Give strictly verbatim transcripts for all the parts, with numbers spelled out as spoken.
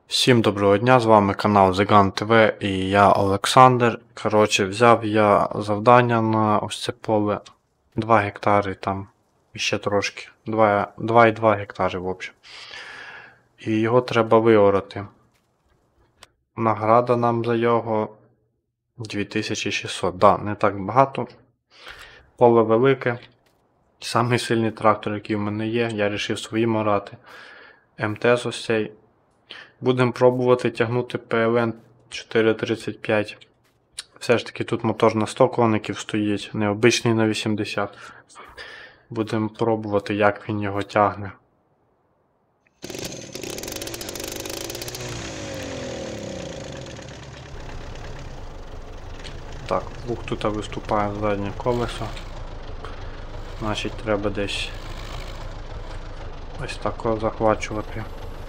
Всім доброго дня, з вами канал Зиган ТВ і я Олександр. Коротше, взяв я завдання на ось це поле два гектари там і ще трошки. два і два гектари в общем. І його треба виорати. Награда нам за його дві тисячі шістсот. Да, не так багато. Поле велике. Самий сильний трактор, який в мене є, я вирішив своїм орати. МТС ось цей. Будемо пробувати тягнути пі ел ен чотири тридцять п'ять. Все ж таки тут мотор на сто коників стоїть, необичний на вісімдесят. Будемо пробувати, як він його тягне. Так, плуг тут виступає заднє колесо. Значить треба десь ось тако захвачувати.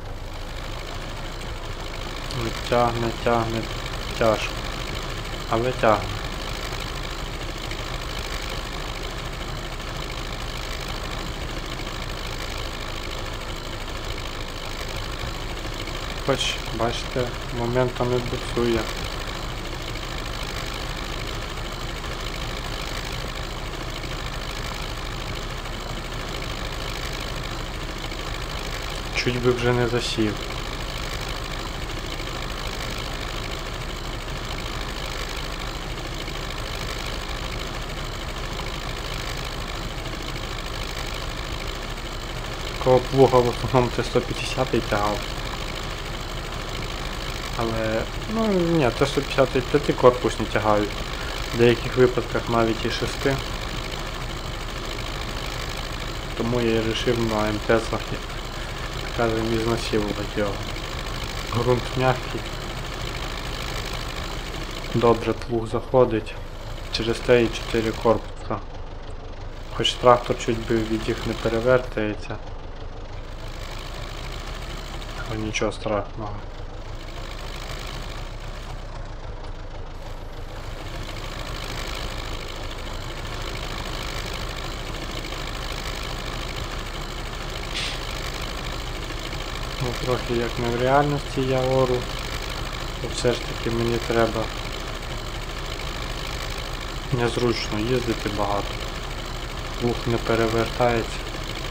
Не тягне, тягне, тяжко. Але тягне. Хоч, бачите, моментами буксує. Чуть би вже не засів. Такого плуга в основному Т сто п'ятдесят тягав. Але, ну ні, Т сто п'ятдесят п'ятикорпусні тягають. В деяких випадках навіть і шести. Тому я і вирішив на МТСах, скажімо, ізнасилувати його. Грунт м'який. Добре плуг заходить. Через те і чотири корпуса. Хоч трактор чуть би від їх не перевертається. Але нічого страшного. Ну, трохи як не в реальності я ору, то все ж таки мені треба незручно їздити багато. Плуг не перевертається.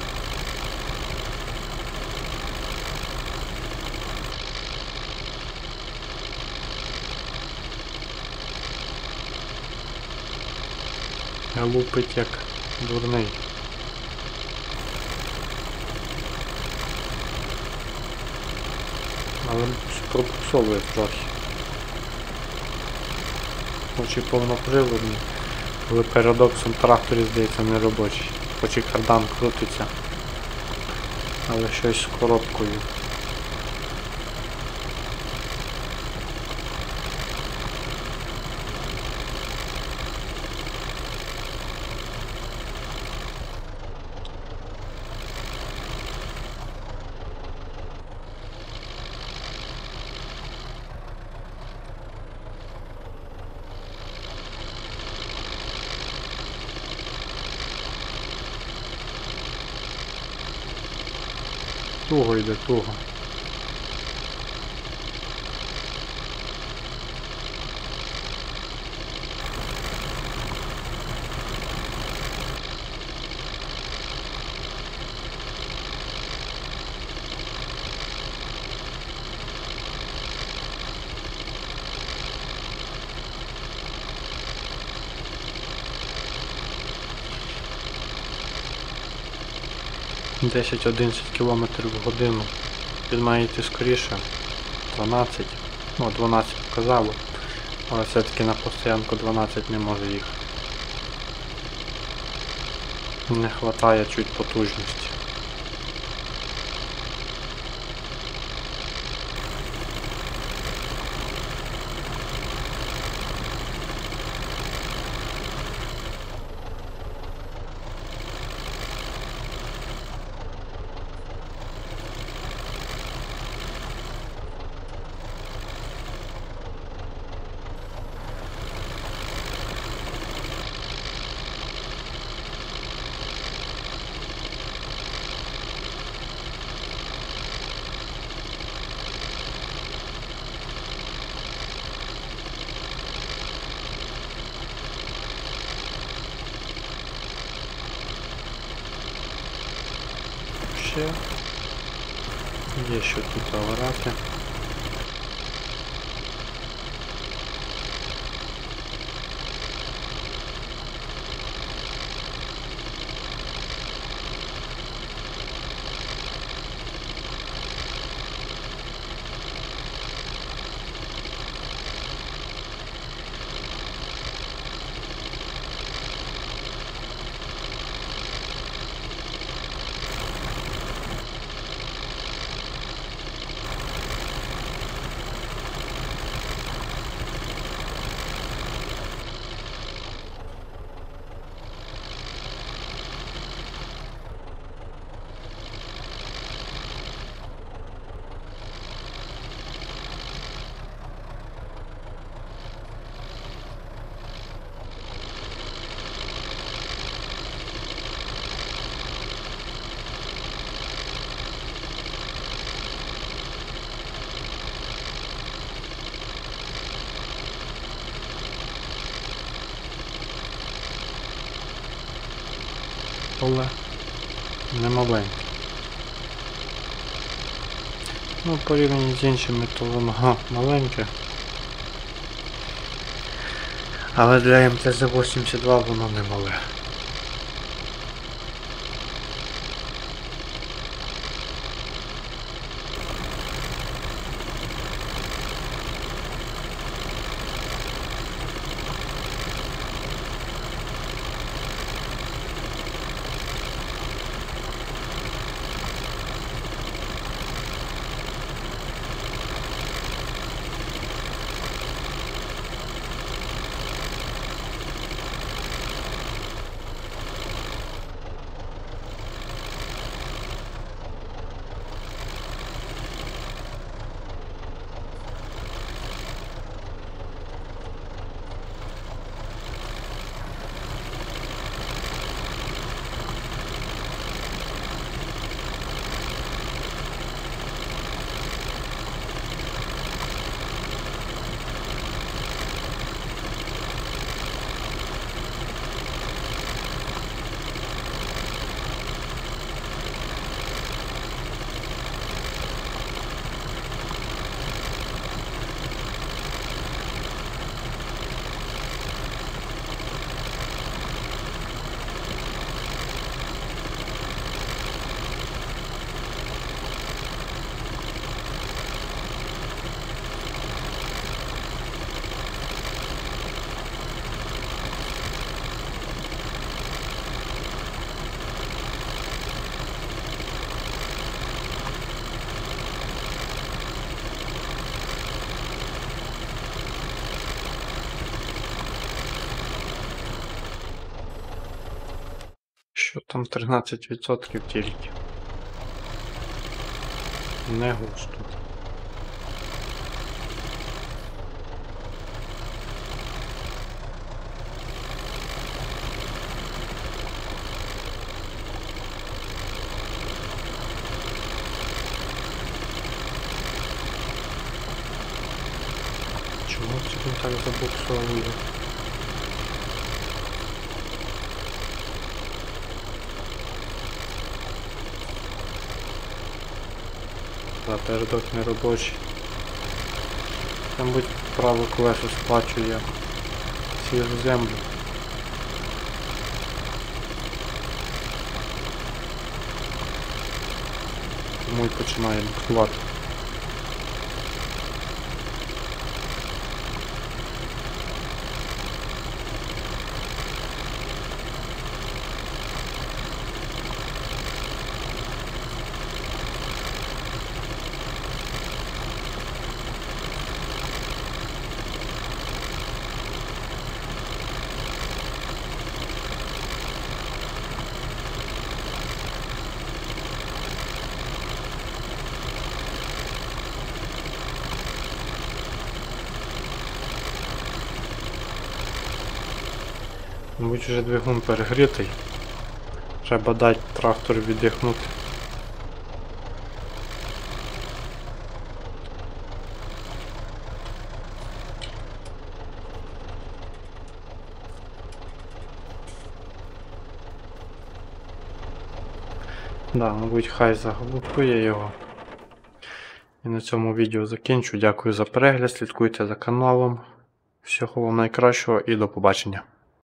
Лупить як дурний. Але пропуксовує трохи. Хоч і повноприводний, але парадоксом тракторі, здається, не робочий. Хоч і кардан крутиться, але щось з коробкою. Туго йде, туго. десять-одинадцять кілометрів в годину. Він має йти скоріше. дванадцять. Ну, дванадцять показало. Але все-таки на постоянку дванадцять не може їхати. Не вистачає чуть потужності. позиція. Є що тут орати. Поле немаленьке. Ну, порівняно з іншими, то воно маленьке. Але для ем те зет вісімдесят два воно не мале. Що там тринадцять відсотків тільки. Не густо. Чому це він так забуксовує? Передок не робочий. Там будь праве колесо сплачує свіжу землю. Тому й починає буксувати. Мабуть, вже двигун перегрітий. Треба дати трактору віддихнути. Да, мабуть, хай заглупує його. І на цьому відео закінчу. Дякую за перегляд, слідкуйте за каналом. Всього вам найкращого і до побачення.